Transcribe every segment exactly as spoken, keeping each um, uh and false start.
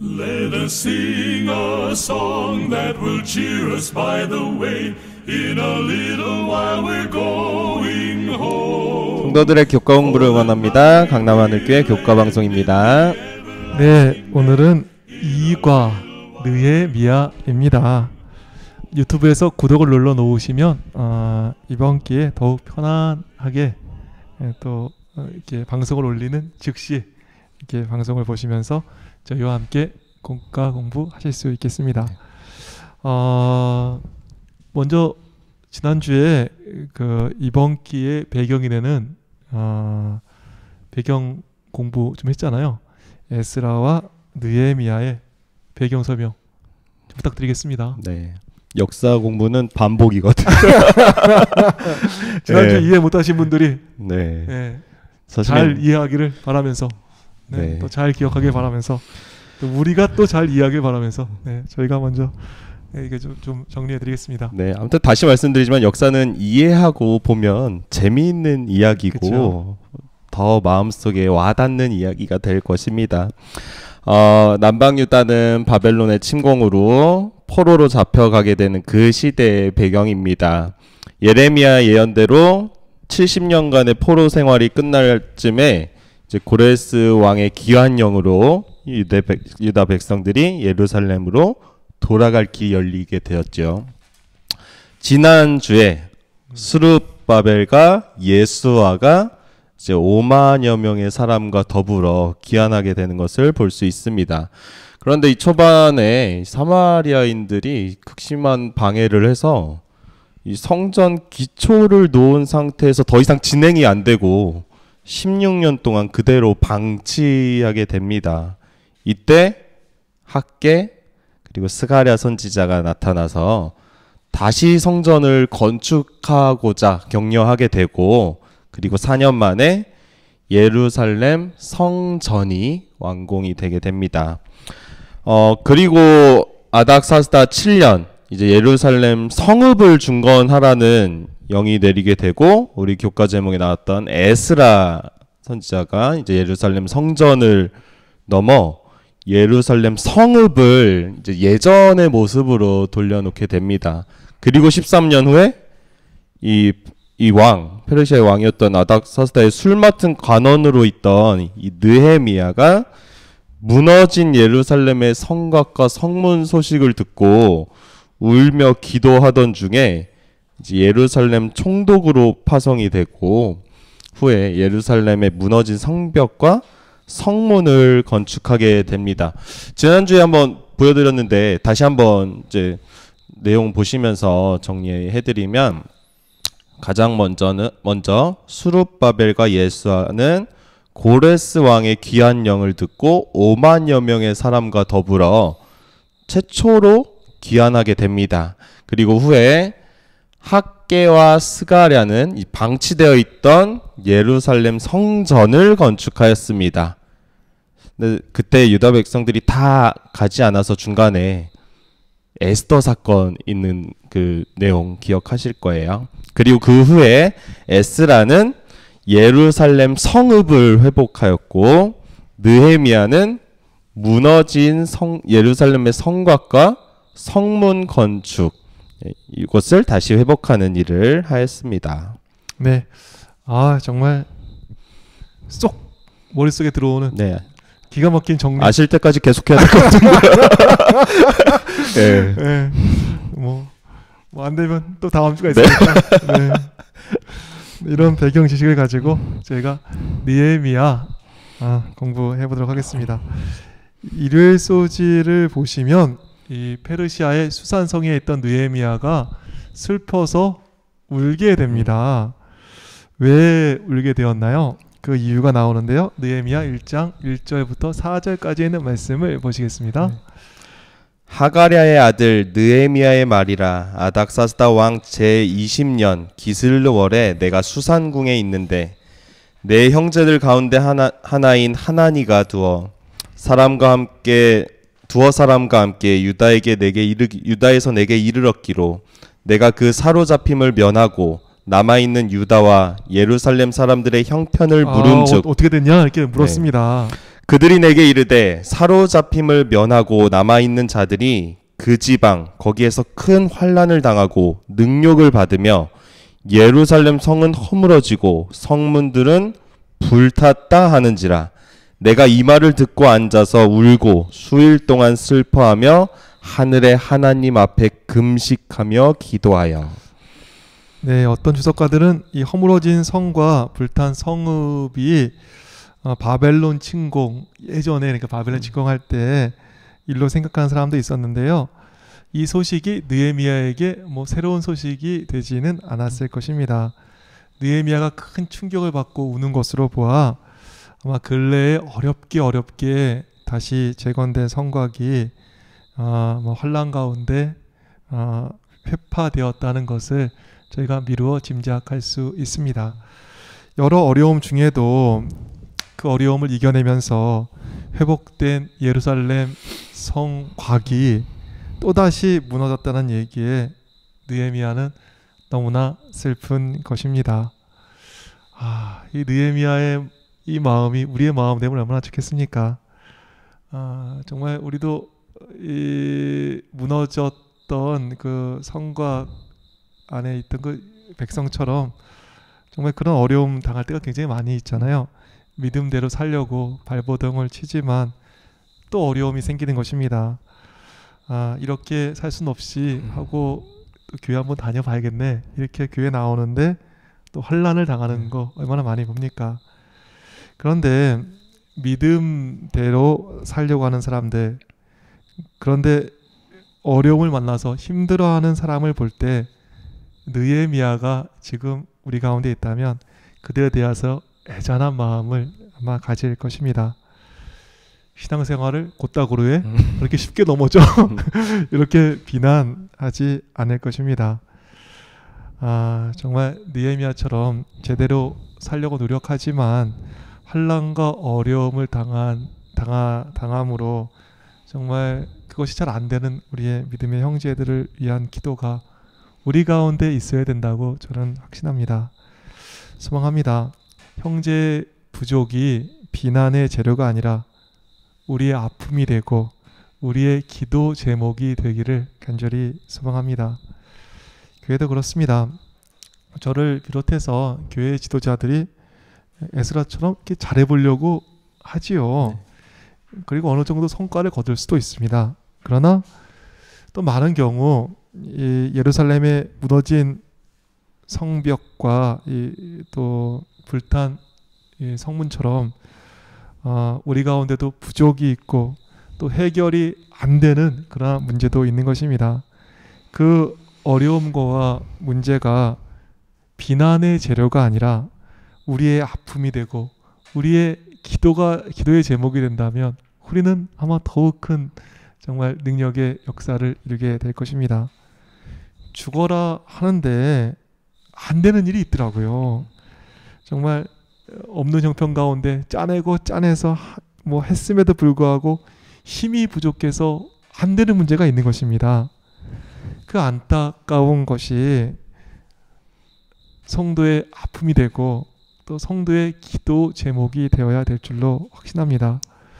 Let us sing a song that will cheer us by the way. In a little while we're going home. 성도들의 교과 공부를 응원합니다. 강남하늘교회 교과 방송입니다. 네, 오늘은 이과 느헤미야입니다. 유튜브에서 구독을 눌러 놓으시면 어, 이번 기회에 더욱 편안하게 예, 또 어, 이렇게 방송을 올리는 즉시 이렇게 방송을 보시면서 저희와 함께 공과 공부하실 수 있겠습니다. 어, 먼저 지난주에 그 이번 기회 배경이 되는 어, 배경 공부 좀 했잖아요. 에스라와 느헤미야의 배경 설명 좀 부탁드리겠습니다. 네. 역사 공부는 반복이거든요. 지난주 네. 이해 못하신 분들이 네. 네, 사실은- 잘 이해하기를 바라면서 네, 네. 또 잘 기억하길 바라면서 또 우리가 또 잘 이해하길 바라면서 네, 저희가 먼저 네, 이게 좀, 좀 정리해드리겠습니다. 네, 아무튼 다시 말씀드리지만 역사는 이해하고 보면 재미있는 이야기고 그쵸. 더 마음속에 와닿는 이야기가 될 것입니다. 어, 남방 유다는 바벨론의 침공으로 포로로 잡혀가게 되는 그 시대의 배경입니다. 예레미야 예언대로 칠십 년간의 포로 생활이 끝날 쯤에 이제 고레스 왕의 기환령으로 유대 백, 유다 백성들이 예루살렘으로 돌아갈 길이 열리게 되었죠. 지난주에 스룹바벨과 예수아가 이제 오만여 명의 사람과 더불어 귀환하게 되는 것을 볼 수 있습니다. 그런데 이 초반에 사마리아인들이 극심한 방해를 해서 이 성전 기초를 놓은 상태에서 더 이상 진행이 안 되고 십육 년 동안 그대로 방치하게 됩니다. 이때 학개 그리고 스가랴 선지자가 나타나서 다시 성전을 건축하고자 격려하게 되고 그리고 사 년 만에 예루살렘 성전이 완공이 되게 됩니다. 어 그리고 아닥사스다 칠 년 이제 예루살렘 성읍을 중건하라는 영이 내리게 되고 우리 교과 제목에 나왔던 에스라 선지자가 이제 예루살렘 성전을 넘어 예루살렘 성읍을 이제 예전의 모습으로 돌려놓게 됩니다. 그리고 십삼 년 후에 이 이 왕, 페르시아의 왕이었던 아닥사스다의 술 맡은 관원으로 있던 이 느헤미야가 무너진 예루살렘의 성곽과 성문 소식을 듣고 울며 기도하던 중에 이제 예루살렘 총독으로 파송이 되고 후에 예루살렘의 무너진 성벽과 성문을 건축하게 됩니다. 지난주에 한번 보여드렸는데 다시 한번 이제 내용 보시면서 정리해드리면 가장 먼저는 먼저 스룹바벨과 예수아는 고레스 왕의 귀환령을 듣고 오만여 명의 사람과 더불어 최초로 귀환하게 됩니다. 그리고 후에 학개와 스가랴는 이 방치되어 있던 예루살렘 성전을 건축하였습니다. 근데 그때 유다 백성들이 다 가지 않아서 중간에 에스더 사건 있는 그 내용 기억하실 거예요. 그리고 그 후에 에스라는 예루살렘 성읍을 회복하였고 느헤미야는 무너진 성, 예루살렘의 성곽과 성문 건축 이것을 다시 회복하는 일을 하였습니다. 네, 아 정말 쏙 머릿속에 들어오는 네, 기가 막힌 정리. 아실 때까지 계속해야 될 것 같은데요. 네. 네, 뭐, 뭐 안 되면 또 다음 주가 있으니까 네. 이런 배경 지식을 가지고 저희가 느헤미야 아, 공부해 보도록 하겠습니다. 일요일 소지를 보시면 이 페르시아의 수산성에 있던 느헤미야가 슬퍼서 울게 됩니다. 왜 울게 되었나요? 그 이유가 나오는데요. 느헤미야 일 장 일 절부터 사 절까지 있는 말씀을 보시겠습니다. 네. 하가랴의 아들 느헤미야의 말이라 아닥사스다 왕 제이십 년 기슬월에 내가 수산궁에 있는데 내 형제들 가운데 하나, 하나인 하나니가 두어 사람과 함께 두어 사람과 함께 유다에게 내게 이르 유다에서 내게 이르렀기로 내가 그 사로잡힘을 면하고 남아있는 유다와 예루살렘 사람들의 형편을 아, 물은즉 어, 어떻게 됐냐 이렇게 물었습니다. 네. 그들이 내게 이르되 사로잡힘을 면하고 남아있는 자들이 그 지방 거기에서 큰 환난을 당하고 능욕을 받으며 예루살렘 성은 허물어지고 성문들은 불탔다 하는지라. 내가 이 말을 듣고 앉아서 울고 수일 동안 슬퍼하며 하늘의 하나님 앞에 금식하며 기도하여. 네, 어떤 주석가들은 이 허물어진 성과 불탄 성읍이 어, 바벨론 침공 예전에 그러니까 바벨론 침공할 때 일로 생각하는 사람도 있었는데요. 이 소식이 느헤미야에게 뭐 새로운 소식이 되지는 않았을 것입니다. 느헤미야가 큰 충격을 받고 우는 것으로 보아 아마 근래에 어렵게 어렵게 다시 재건된 성곽이 어, 뭐 환란 가운데 어, 회파되었다는 것을 저희가 미루어 짐작할 수 있습니다. 여러 어려움 중에도 그 어려움을 이겨내면서 회복된 예루살렘 성곽이 또다시 무너졌다는 얘기에 느헤미야는 너무나 슬픈 것입니다. 아, 이 느헤미야의 이 마음이 우리의 마음 되면 얼마나 좋겠습니까? 아, 정말 우리도 이 무너졌던 그 성곽 안에 있던 그 백성처럼 정말 그런 어려움 당할 때가 굉장히 많이 있잖아요. 믿음대로 살려고 발버둥을 치지만 또 어려움이 생기는 것입니다. 아, 이렇게 살 수는 없이 하고 또 교회 한번 다녀봐야겠네 이렇게 교회 나오는데 또 환난을 당하는 거 얼마나 많이 봅니까? 그런데 믿음대로 살려고 하는 사람들, 그런데 어려움을 만나서 힘들어하는 사람을 볼 때 느헤미야가 지금 우리 가운데 있다면 그들에 대해서 애잔한 마음을 아마 가질 것입니다. 신앙생활을 곧다구로 해? 음. 그렇게 쉽게 넘어져? 이렇게 비난하지 않을 것입니다. 아, 정말 느헤미야처럼 제대로 살려고 노력하지만 환난과 어려움을 당한 당하, 당함으로 정말 그것이 잘 안 되는 우리의 믿음의 형제들을 위한 기도가 우리 가운데 있어야 된다고 저는 확신합니다. 소망합니다. 형제 부족이 비난의 재료가 아니라 우리의 아픔이 되고 우리의 기도 제목이 되기를 간절히 소망합니다. 교회도 그렇습니다. 저를 비롯해서 교회 지도자들이 에스라처럼 이렇게 잘해보려고 하지요. 네. 그리고 어느 정도 성과를 거둘 수도 있습니다. 그러나 또 많은 경우 이 예루살렘의 무너진 성벽과 이 또 불탄 이 성문처럼 어, 우리 가운데도 부족이 있고 또 해결이 안 되는 그런 문제도 있는 것입니다. 그 어려움과 문제가 비난의 재료가 아니라 우리의 아픔이 되고 우리의 기도가 기도의 제목이 된다면 우리는 아마 더욱 큰 정말 능력의 역사를 이루게 될 것입니다. 죽어라 하는데 안 되는 일이 있더라고요. 정말 없는 형편 가운데 짜내고 짜내서 뭐 했음에도 불구하고 힘이 부족해서 안 되는 문제가 있는 것입니다. 그 안타까운 것이 성도의 아픔이 되고 또 성도의 기도 제목이 되어야 될 줄로 확신합니다.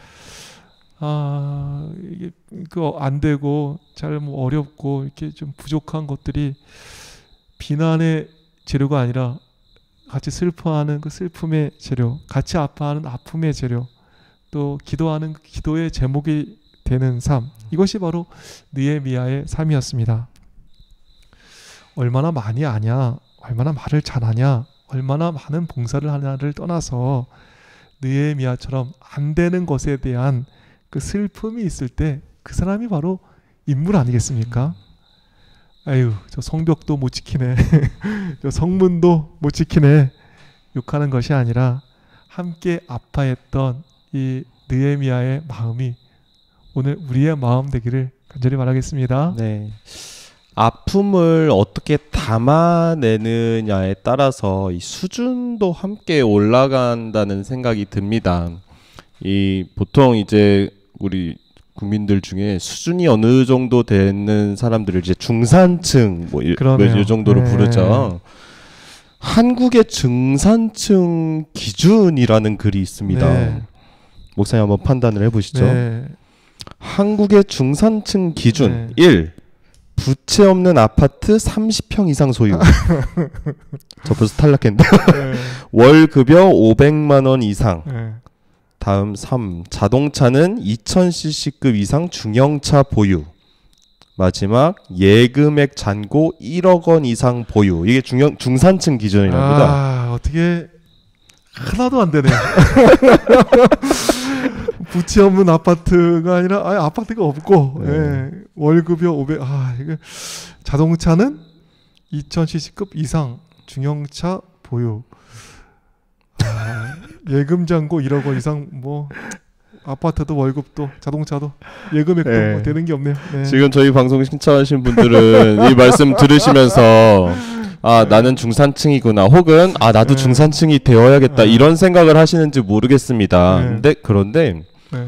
아, 이게 그 안 되고 잘 뭐 어렵고 이렇게 좀 부족한 것들이 비난의 재료가 아니라 같이 슬퍼하는 그 슬픔의 재료, 같이 아파하는 아픔의 재료, 또 기도하는 그 기도의 제목이 되는 삶, 이것이 바로 느헤미야의 삶이었습니다. 얼마나 많이 아냐, 얼마나 말을 잘하냐, 얼마나 많은 봉사를 하냐를 떠나서 느헤미야처럼 안 되는 것에 대한 그 슬픔이 있을 때 그 사람이 바로 인물 아니겠습니까? 아유, 저 성벽도 못 지키네. 저 성문도 못 지키네. 욕하는 것이 아니라 함께 아파했던 이 느헤미야의 마음이 오늘 우리의 마음 되기를 간절히 바라겠습니다. 네. 아픔을 어떻게 담아내느냐에 따라서 이 수준도 함께 올라간다는 생각이 듭니다. 이 보통 이제 우리 국민들 중에 수준이 어느 정도 되는 사람들을 이제 중산층 뭐 이 정도로 네. 부르죠. 한국의 중산층 기준이라는 글이 있습니다. 네. 목사님 한번 판단을 해보시죠. 네. 한국의 중산층 기준 네. 일. 부채 없는 아파트 삼십 평 이상 소유. 저 벌써 탈락했는데. 네. 월 급여 오백만 원 이상. 네. 다음 삼. 자동차는 이천 씨씨급 이상 중형차 보유. 마지막 예금액 잔고 일억 원 이상 보유. 이게 중형, 중산층 기준이랍니다. 아, 어떻게 하나도 안 되네. 부채 없는 아파트가 아니라 아예 아파트가 없고 네. 예, 월급여 오백. 아, 이거 자동차는 이천 씨씨급 이상 중형차 보유. 아, 예금 잔고 일억 원 이상 뭐 아파트도 월급도 자동차도 예금액도 네. 뭐 되는 게 없네요. 네. 지금 저희 방송 신청하신 분들은 이 말씀 들으시면서 아 나는 중산층이구나 혹은 아 나도 네. 중산층이 되어야겠다 네. 이런 생각을 하시는지 모르겠습니다. 네. 근데 그런데 네.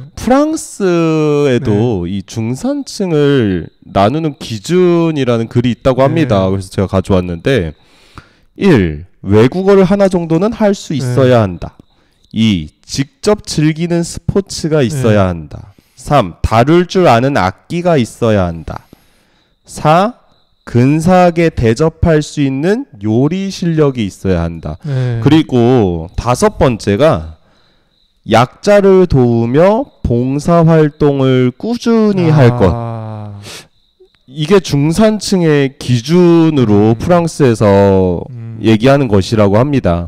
프랑스에도 이 중산층을 나누는 기준이라는 글이 있다고 합니다. 네. 그래서 제가 가져왔는데 일. 외국어를 하나 정도는 할 수 있어야 네. 한다. 이. 직접 즐기는 스포츠가 있어야 네. 한다. 삼. 다룰 줄 아는 악기가 있어야 한다. 사. 근사하게 대접할 수 있는 요리 실력이 있어야 한다. 네. 그리고 다섯 번째가 약자를 도우며 봉사활동을 꾸준히 아. 할 것. 이게 중산층의 기준으로 음. 프랑스에서 음. 얘기하는 것이라고 합니다.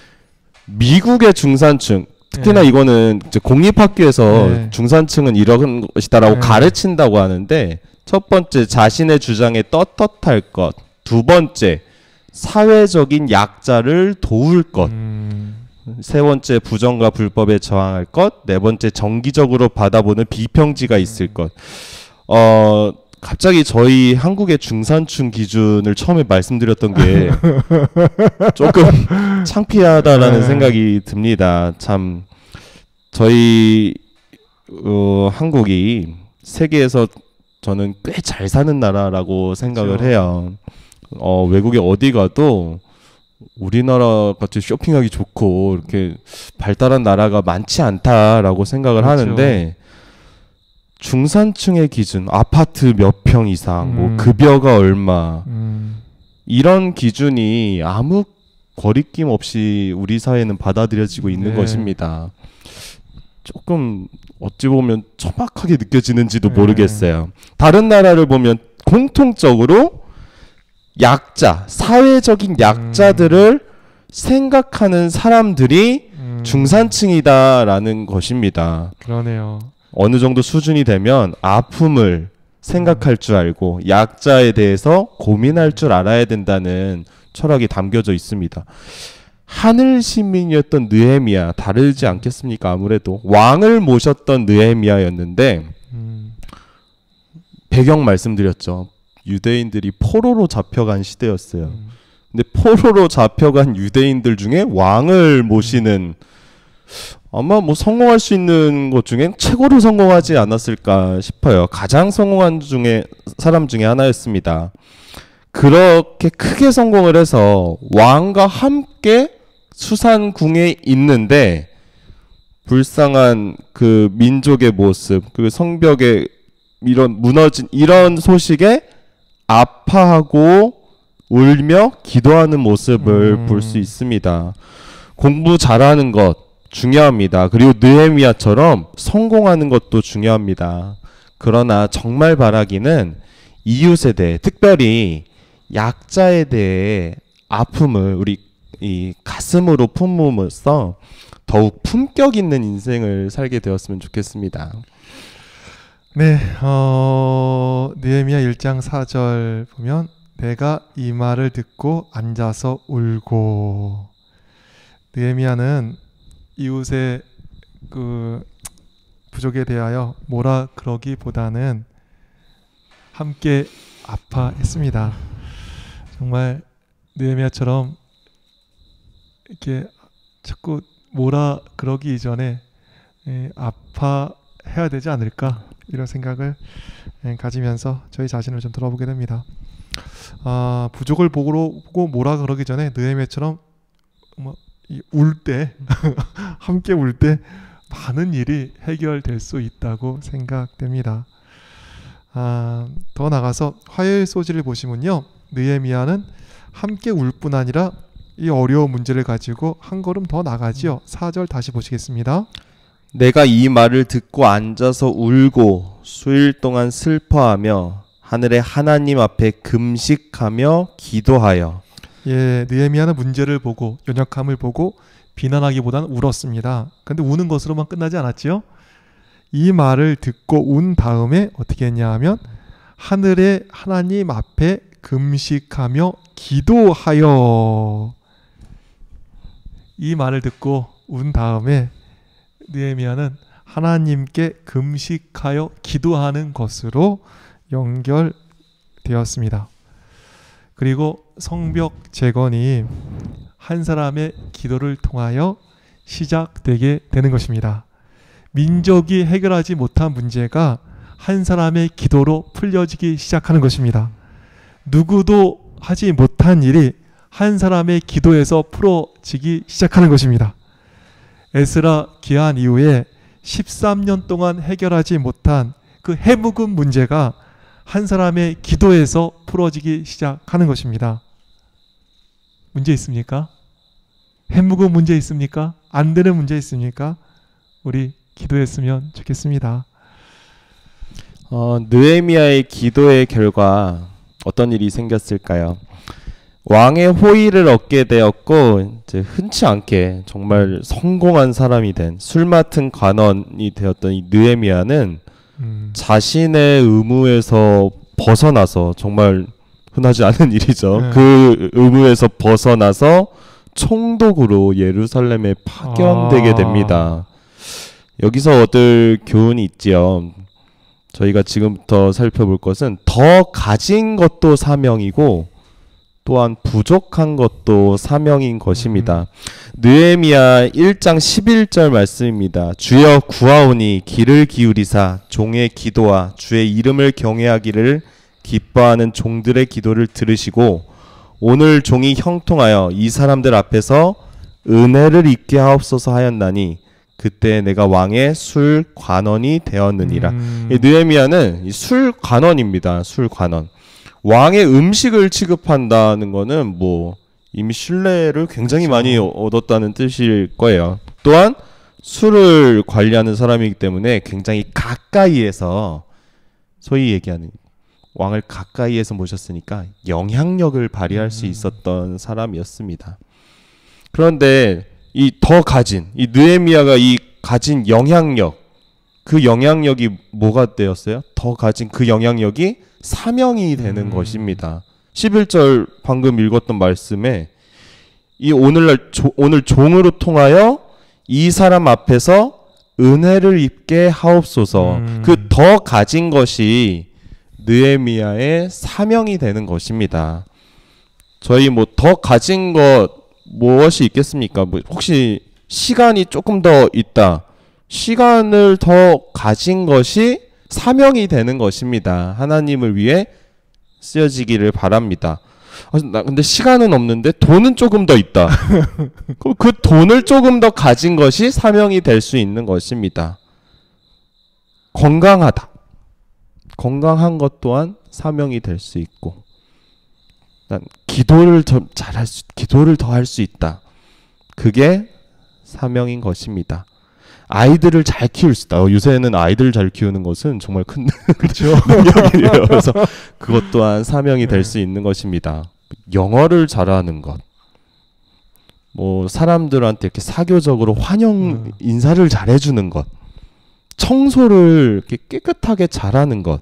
미국의 중산층, 특히나 네. 이거는 이제 공립학교에서 네. 중산층은 이런 것이다라고 네. 가르친다고 하는데, 첫 번째 자신의 주장에 떳떳할 것, 두 번째 사회적인 약자를 도울 것, 음. 세 번째 부정과 불법에 저항할 것, 네 번째 정기적으로 받아보는 비평지가 있을 것. 어 갑자기 저희 한국의 중산층 기준을 처음에 말씀드렸던 게 조금 창피하다라는 네. 생각이 듭니다. 참 저희 어, 한국이 세계에서 저는 꽤 잘 사는 나라라고 생각을 그렇죠. 해요. 어, 외국에 어디 가도 우리나라 같이 쇼핑하기 좋고 이렇게 발달한 나라가 많지 않다라고 생각을 그렇죠. 하는데, 중산층의 기준, 아파트 몇 평 이상, 뭐 음. 급여가 얼마, 음. 이런 기준이 아무 거리낌 없이 우리 사회는 받아들여지고 있는 네. 것입니다. 조금 어찌 보면 첨박하게 느껴지는지도 네. 모르겠어요. 다른 나라를 보면 공통적으로 약자, 사회적인 약자들을 생각하는 사람들이 음. 중산층이다라는 것입니다. 그러네요. 어느 정도 수준이 되면 아픔을 생각할 줄 알고 약자에 대해서 고민할 줄 알아야 된다는 철학이 담겨져 있습니다. 하늘 시민이었던 느헤미야, 다르지 않겠습니까? 아무래도 왕을 모셨던 느헤미야였는데, 음. 배경 말씀드렸죠. 유대인들이 포로로 잡혀간 시대였어요. 음. 근데 포로로 잡혀간 유대인들 중에 왕을 모시는, 아마 뭐 성공할 수 있는 것 중엔 최고로 성공하지 않았을까 싶어요. 가장 성공한 중에 사람 중에 하나였습니다. 그렇게 크게 성공을 해서 왕과 함께 수산궁에 있는데, 불쌍한 그 민족의 모습, 그 성벽의 이런 무너진 이런 소식에 아파하고 울며 기도하는 모습을 음. 볼 수 있습니다. 공부 잘하는 것 중요합니다. 그리고 느헤미야처럼 성공하는 것도 중요합니다. 그러나 정말 바라기는 이웃에 대해, 특별히 약자에 대해 아픔을 우리 이 가슴으로 품음으로써 더욱 품격 있는 인생을 살게 되었으면 좋겠습니다. 네, 어, 느헤미야 일 장 사 절 보면 내가 이 말을 듣고 앉아서 울고. 느헤미야는 이웃의 그 부족에 대하여 뭐라 그러기보다는 함께 아파했습니다. 정말 느헤미야처럼 이렇게 자꾸 뭐라 그러기 이전에 에, 아파해야 되지 않을까, 이런 생각을 에, 가지면서 저희 자신을 좀 돌아보게 됩니다. 아, 부족을 보고, 보고 뭐라 그러기 전에 느헤미야처럼 뭐 울 때 함께 울 때 많은 일이 해결될 수 있다고 생각됩니다. 아, 더 나가서 화요일 소지를 보시면요, 느헤미야는 함께 울 뿐 아니라 이 어려운 문제를 가지고 한 걸음 더 나가지요. 사 절 다시 보시겠습니다. 내가 이 말을 듣고 앉아서 울고 수일 동안 슬퍼하며 하늘의 하나님 앞에 금식하며 기도하여. 예, 느헤미야는 문제를 보고 연약함을 보고 비난하기보다는 울었습니다. 근데 우는 것으로만 끝나지 않았지요. 이 말을 듣고 운 다음에 어떻게 했냐 하면 하늘의 하나님 앞에 금식하며 기도하여. 이 말을 듣고 운 다음에 느헤미야는 하나님께 금식하여 기도하는 것으로 연결되었습니다. 그리고 성벽 재건이 한 사람의 기도를 통하여 시작되게 되는 것입니다. 민족이 해결하지 못한 문제가 한 사람의 기도로 풀려지기 시작하는 것입니다. 누구도 하지 못한 일이 한 사람의 기도에서 풀어지기 시작하는 것입니다. 에스라 기한 이후에 십삼 년 동안 해결하지 못한 그 해묵은 문제가 한 사람의 기도에서 풀어지기 시작하는 것입니다. 문제 있습니까? 해묵은 문제 있습니까? 안 되는 문제 있습니까? 우리 기도했으면 좋겠습니다. 어, 느헤미야의 기도의 결과 어떤 일이 생겼을까요? 왕의 호의를 얻게 되었고, 이제 흔치 않게 정말 성공한 사람이 된 술 맡은 관원이 되었던 이 느헤미야는 음. 자신의 의무에서 벗어나서, 정말 흔하지 않은 일이죠. 네. 그 의무에서 벗어나서 총독으로 예루살렘에 파견되게 됩니다. 여기서 얻을 교훈이 있지요. 저희가 지금부터 살펴볼 것은 더 가진 것도 사명이고 또한 부족한 것도 사명인 것입니다. 음. 느헤미야 일 장 십일 절 말씀입니다. 주여 구하오니 귀를 기울이사 종의 기도와 주의 이름을 경외하기를 기뻐하는 종들의 기도를 들으시고 오늘 종이 형통하여 이 사람들 앞에서 은혜를 입게 하옵소서 하였나니 그때 내가 왕의 술 관원이 되었느니라. 음. 이 느헤미야는 술 관원입니다. 술 관원. 왕의 음식을 취급한다는 거는 뭐 이미 신뢰를 굉장히 그렇죠. 많이 얻었다는 뜻일 거예요. 또한 술을 관리하는 사람이기 때문에 굉장히 가까이에서, 소위 얘기하는 왕을 가까이에서 모셨으니까 영향력을 발휘할 음. 수 있었던 사람이었습니다. 그런데 이 더 가진, 이 느헤미야가 이 가진 영향력, 그 영향력이 뭐가 되었어요? 더 가진 그 영향력이 사명이 되는 음. 것입니다. 십일 절 방금 읽었던 말씀에 이 오늘날 조, 오늘 종으로 통하여 이 사람 앞에서 은혜를 입게 하옵소서. 음. 그 더 가진 것이 느헤미야의 사명이 되는 것입니다. 저희 뭐 더 가진 것 무엇이 있겠습니까? 뭐 혹시 시간이 조금 더 있다. 시간을 더 가진 것이 사명이 되는 것입니다. 하나님을 위해 쓰여지기를 바랍니다. 아, 나 근데 시간은 없는데 돈은 조금 더 있다. 그럼 그 돈을 조금 더 가진 것이 사명이 될 수 있는 것입니다. 건강하다. 건강한 것 또한 사명이 될 수 있고, 난 기도를 더 잘할 수, 기도를 더 할 수 있다. 그게 사명인 것입니다. 아이들을 잘 키울 수 있다. 요새는 아이들을 잘 키우는 것은 정말 큰 그렇죠. 능력이에요. 그래서 그것 또한 사명이 될 수 있는 것입니다. 영어를 잘하는 것, 뭐 사람들한테 이렇게 사교적으로 환영 음. 인사를 잘해주는 것, 청소를 이렇게 깨끗하게 잘하는 것,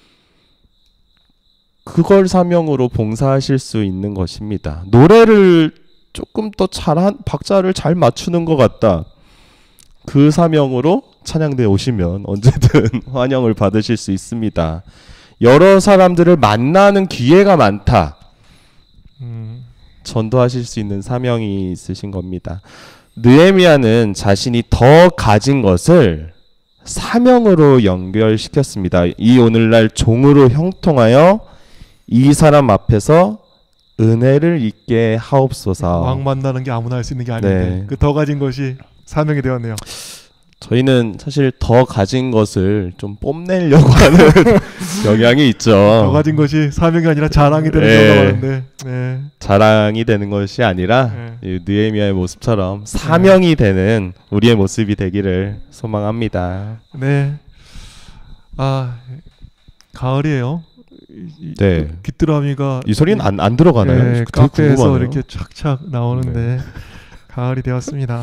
그걸 사명으로 봉사하실 수 있는 것입니다. 노래를 조금 더 잘한, 박자를 잘 맞추는 것 같다. 그 사명으로 찬양대에 오시면 언제든 환영을 받으실 수 있습니다. 여러 사람들을 만나는 기회가 많다. 음. 전도하실 수 있는 사명이 있으신 겁니다. 느헤미야는 자신이 더 가진 것을 사명으로 연결시켰습니다. 이 오늘날 종으로 형통하여 이 사람 앞에서 은혜를 입게 하옵소서. 왕 만나는 게 아무나 할 수 있는 게 아닌데 네. 그 더 가진 것이 사명이 되었네요. 저희는 사실 더 가진 것을 좀 뽐내려고 하는 영향이 있죠. 더 가진 것이 사명이 아니라 자랑이 되는 네. 경우가 많은데 네. 자랑이 되는 것이 아니라 네. 이 느헤미야의 모습처럼 사명이 되는 우리의 모습이 되기를 소망합니다. 네. 아 가을이에요. 이, 네. 귀뚜라미가 이 소리는 안, 안 들어가나요? 네, 되게 카페에서 궁금하네요. 이렇게 착착 나오는데 가을이 되었습니다.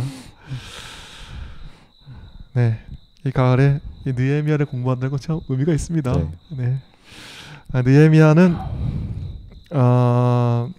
네, 이 가을에 이 느헤미야를 공부한다는 건 참 의미가 있습니다. 네. 네, 아, 느헤미야는 어,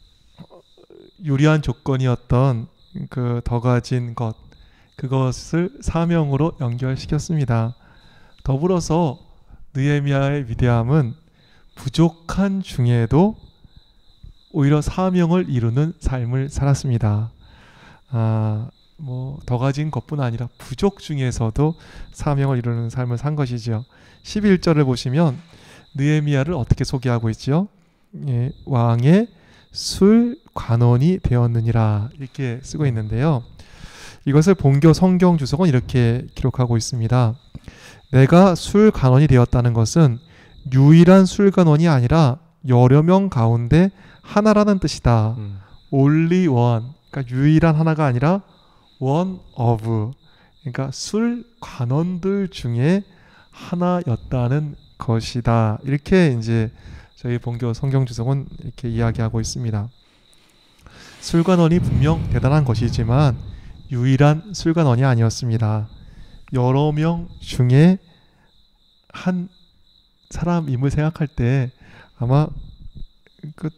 유리한 조건이었던 그 더 가진 것 그것을 사명으로 연결시켰습니다. 더불어서 느헤미야의 위대함은 부족한 중에도 오히려 사명을 이루는 삶을 살았습니다. 아, 뭐 더 가진 것뿐 아니라 부족 중에서도 사명을 이루는 삶을 산 것이지요. 십일 절을 보시면 느헤미야를 어떻게 소개하고 있지요? 예, 왕의 술 관원이 되었느니라 이렇게 쓰고 있는데요. 이것을 본교 성경 주석은 이렇게 기록하고 있습니다. 내가 술 관원이 되었다는 것은 유일한 술 관원이 아니라 여러 명 가운데 하나라는 뜻이다. 음. only one, 그러니까 유일한 하나가 아니라 one of, 그러니까 술 관원들 중에 하나였다는 것이다. 이렇게 이제 저희 본교 성경 주석은 이렇게 이야기하고 있습니다. 술 관원이 분명 대단한 것이지만 유일한 술 관원이 아니었습니다. 여러 명 중에 한 사람임을 생각할 때 아마 그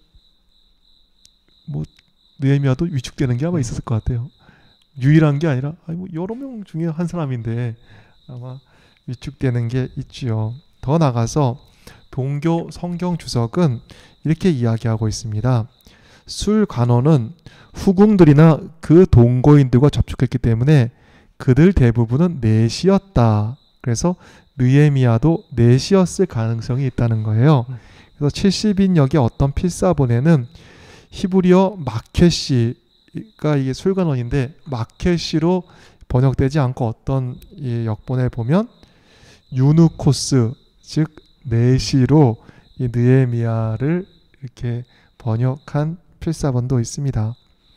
뭐 느헤미야도 위축되는 게 아마 있었을 것 같아요. 유일한 게 아니라 아니 뭐 여러 명 중에 한 사람인데 아마 위축되는 게 있지요. 더 나가서 동교 성경 주석은 이렇게 이야기하고 있습니다. 술 관원은 후궁들이나 그 동거인들과 접촉했기 때문에 그들 대부분은 넷이었다. 그래서 느헤미야도 넷이었을 가능성이 있다는 거예요. 그래서 칠십 인역의 어떤 필사본에는 히브리어 마켓시가 이게 술관원인데 마켓시로 번역되지 않고 어떤 이 역본에 보면 유누코스 즉 내시로 이 느헤미야를 이렇게 번역한 필사본도 있습니다.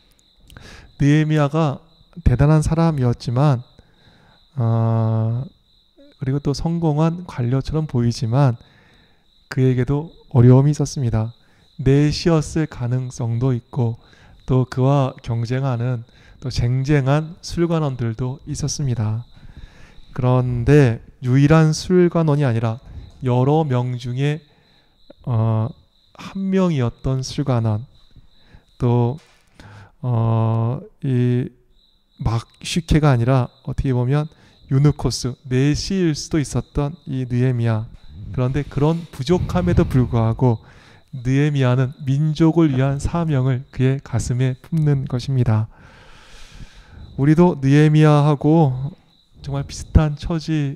느헤미야가 대단한 사람이었지만 어, 그리고 또 성공한 관료처럼 보이지만 그에게도 어려움이 있었습니다. 넷이었을 가능성도 있고 또 그와 경쟁하는 또 쟁쟁한 술관원들도 있었습니다. 그런데 유일한 술관원이 아니라 여러 명 중에 어, 한 명이었던 술관원 또 어, 이 막슈케가 아니라 어떻게 보면 유누코스 넷일 수도 있었던 이 느헤미야. 그런데 그런 부족함에도 불구하고 느헤미야는 민족을 위한 사명을 그의 가슴에 품는 것입니다. 우리도 느헤미야하고 정말 비슷한 처지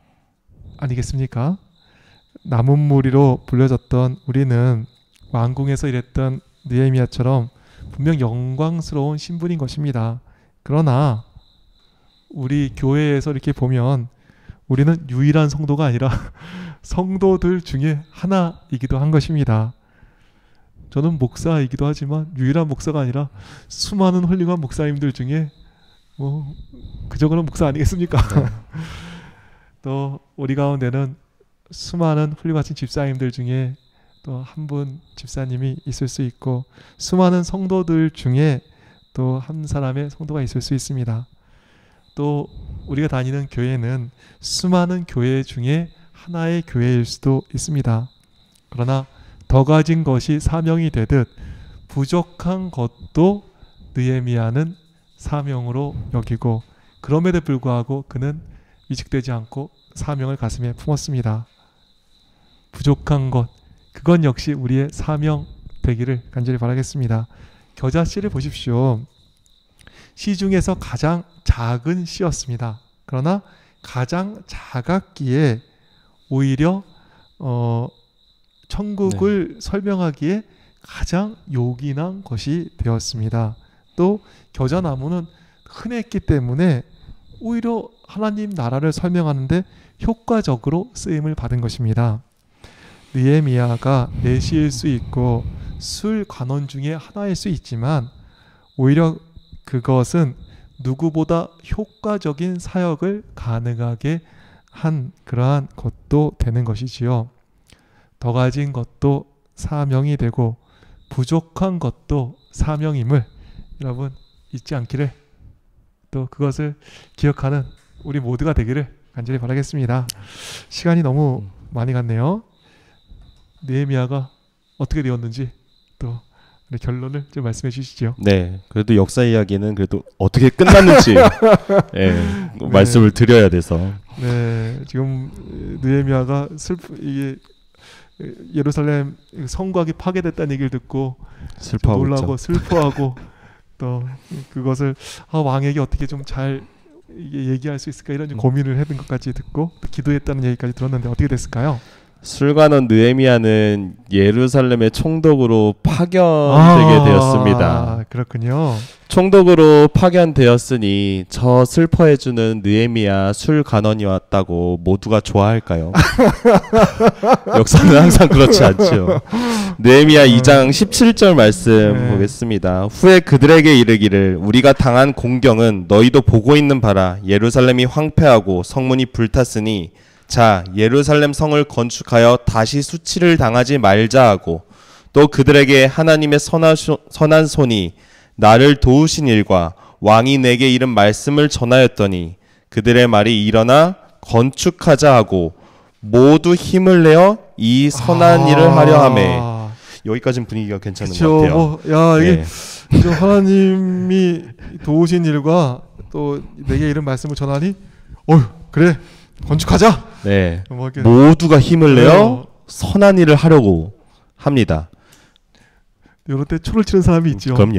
아니겠습니까? 남은 무리로 불려졌던 우리는 왕궁에서 일했던 느헤미야처럼 분명 영광스러운 신분인 것입니다. 그러나 우리 교회에서 이렇게 보면 우리는 유일한 성도가 아니라 성도들 중에 하나이기도 한 것입니다. 저는 목사이기도 하지만 유일한 목사가 아니라 수많은 훌륭한 목사님들 중에 뭐 그저거는 목사 아니겠습니까? 네. 또 우리 가운데는 수많은 훌륭하신 집사님들 중에 또 한 분 집사님이 있을 수 있고 수많은 성도들 중에 또 한 사람의 성도가 있을 수 있습니다. 또 우리가 다니는 교회는 수많은 교회 중에 하나의 교회일 수도 있습니다. 그러나 더 가진 것이 사명이 되듯 부족한 것도 느헤미야는 사명으로 여기고 그럼에도 불구하고 그는 위축되지 않고 사명을 가슴에 품었습니다. 부족한 것 그건 역시 우리의 사명 되기를 간절히 바라겠습니다. 겨자씨를 보십시오. 씨 중에서 가장 작은 씨였습니다. 그러나 가장 작았기에 오히려 어, 천국을 네. 설명하기에 가장 요긴한 것이 되었습니다. 또 겨자나무는 흔했기 때문에 오히려 하나님 나라를 설명하는데 효과적으로 쓰임을 받은 것입니다. 느헤미야가 내시일 수 있고 술 관원 중에 하나일 수 있지만 오히려 그것은 누구보다 효과적인 사역을 가능하게 한 그러한 것도 되는 것이지요. 더 가진 것도 사명이 되고 부족한 것도 사명임을 여러분 잊지 않기를, 또 그것을 기억하는 우리 모두가 되기를 간절히 바라겠습니다. 시간이 너무 많이 갔네요. 느헤미야가 어떻게 되었는지 또 결론을 좀 말씀해 주시죠. 네, 그래도 역사 이야기는 그래도 어떻게 끝났는지 네, 네. 말씀을 드려야 돼서. 네, 지금 느헤미야가 슬프 이게 예루살렘 성곽이 파괴됐다는 얘기를 듣고 슬퍼하고 놀라고 있죠. 슬퍼하고 또 그것을 아, 왕에게 어떻게 좀 잘 얘기할 수 있을까 이런 좀 고민을 해본 것까지 듣고 또 기도했다는 얘기까지 들었는데 어떻게 됐을까요? 술관원 느헤미야는 예루살렘의 총독으로 파견되게 아, 되었습니다. 그렇군요. 총독으로 파견되었으니 저 슬퍼해주는 느헤미야 술관원이 왔다고 모두가 좋아할까요? 역사는 항상 그렇지 않죠. 느헤미야 이 장 십칠 절 말씀 네. 보겠습니다. 후에 그들에게 이르기를 우리가 당한 공경은 너희도 보고 있는 바라. 예루살렘이 황폐하고 성문이 불탔으니 자 예루살렘 성을 건축하여 다시 수치를 당하지 말자 하고, 또 그들에게 하나님의 선하, 선한 손이 나를 도우신 일과 왕이 내게 이른 말씀을 전하였더니 그들의 말이 일어나 건축하자 하고 모두 힘을 내어 이 선한 아, 일을 하려 하매. 여기까지는 분위기가 괜찮은 그쵸, 것 같아요. 뭐, 야 이게 네. 좀 하나님이 도우신 일과 또 내게 이런 말씀을 전하니 어휴 그래 건축하자. 네. 뭐 이렇게 모두가 힘을 내어 네. 선한 일을 하려고 합니다. 이럴 때 초를 치는 사람이 있죠. 그럼요.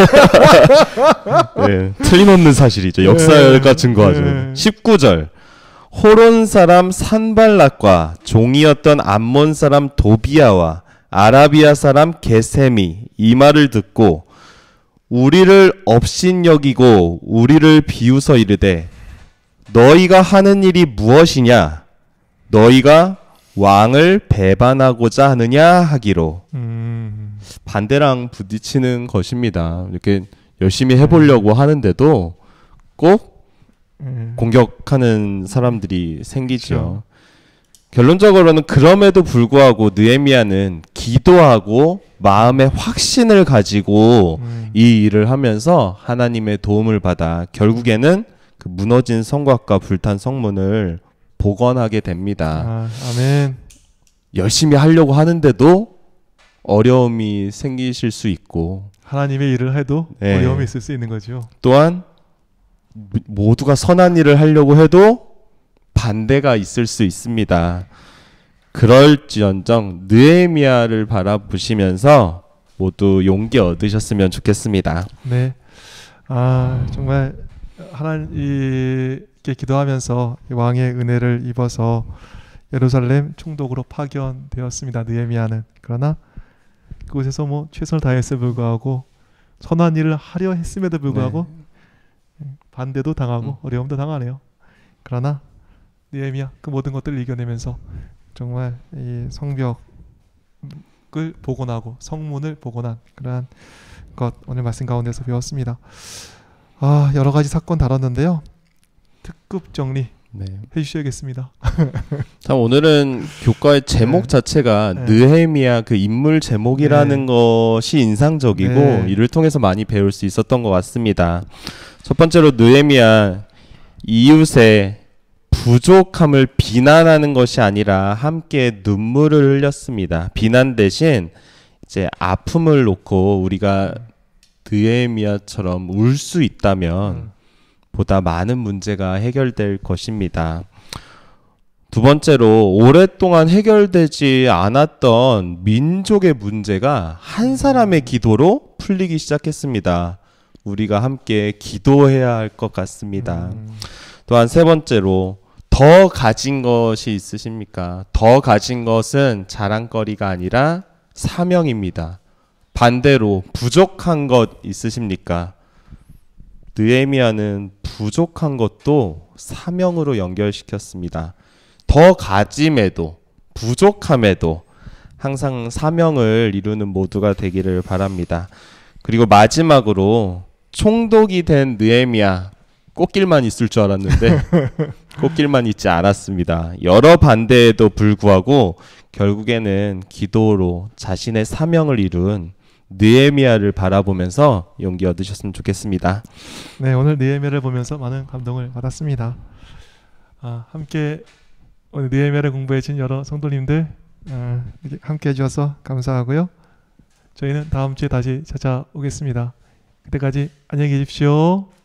네, 틀림없는 사실이죠. 역사가 증거하죠. 네. 십구 절 호론 사람 산발락과 종이었던 암몬 사람 도비아와 아라비아 사람 게셈이 이 말을 듣고 우리를 업신여기고 우리를 비웃어 이르되 너희가 하는 일이 무엇이냐? 너희가 왕을 배반하고자 하느냐 하기로. 음. 반대랑 부딪히는 것입니다. 이렇게 열심히 해보려고 하는데도 꼭 음. 공격하는 사람들이 생기죠. 그렇죠. 결론적으로는 그럼에도 불구하고 느헤미야는 기도하고 마음의 확신을 가지고 음. 이 일을 하면서 하나님의 도움을 받아 결국에는 그 무너진 성곽과 불탄 성문을 복원하게 됩니다. 아, 아멘. 열심히 하려고 하는데도 어려움이 생기실 수 있고, 하나님의 일을 해도 네. 어려움이 있을 수 있는 거죠. 또한 모두가 선한 일을 하려고 해도 반대가 있을 수 있습니다. 그럴지언정 느헤미야를 바라보시면서 모두 용기 얻으셨으면 좋겠습니다. 네. 아 정말 하나님께 기도하면서 왕의 은혜를 입어서 예루살렘 총독으로 파견되었습니다. 느헤미야는. 그러나 그곳에서 뭐 최선을 다했음에도 불구하고 선한 일을 하려 했음에도 불구하고 네. 반대도 당하고 음. 어려움도 당하네요. 그러나 느헤미야 그 모든 것들을 이겨내면서 정말 이 성벽을 복원하고 성문을 복원한 그러한 것 오늘 말씀 가운데서 배웠습니다. 아 여러 가지 사건 다뤘는데요. 특급 정리 네. 해주셔야겠습니다. 참 오늘은 교과의 제목 네. 자체가 네. 느헤미야 그 인물 제목이라는 네. 것이 인상적이고 네. 이를 통해서 많이 배울 수 있었던 것 같습니다. 첫 번째로 느헤미야 이웃의 부족함을 비난하는 것이 아니라 함께 눈물을 흘렸습니다. 비난 대신 이제 아픔을 놓고 우리가 느헤미야처럼 울 수 있다면 음. 보다 많은 문제가 해결될 것입니다. 두 번째로 오랫동안 해결되지 않았던 민족의 문제가 한 사람의 기도로 풀리기 시작했습니다. 우리가 함께 기도해야 할 것 같습니다. 음. 또한 세 번째로 더 가진 것이 있으십니까? 더 가진 것은 자랑거리가 아니라 사명입니다. 반대로 부족한 것 있으십니까? 느헤미야는 부족한 것도 사명으로 연결시켰습니다. 더 가짐에도 부족함에도 항상 사명을 이루는 모두가 되기를 바랍니다. 그리고 마지막으로 총독이 된 느헤미야, 꽃길만 있을 줄 알았는데 꽃길만 있지 않았습니다. 여러 반대에도 불구하고 결국에는 기도로 자신의 사명을 이룬 느헤미야를 바라보면서 용기 얻으셨으면 좋겠습니다. 네, 오늘 느헤미야를 보면서 많은 감동을 받았습니다. 아, 함께 오늘 느헤미야를 공부해 주신 여러 성도님들 아, 이렇게 함께 해주셔서 감사하고요. 저희는 다음 주에 다시 찾아오겠습니다. 그때까지 안녕히 계십시오.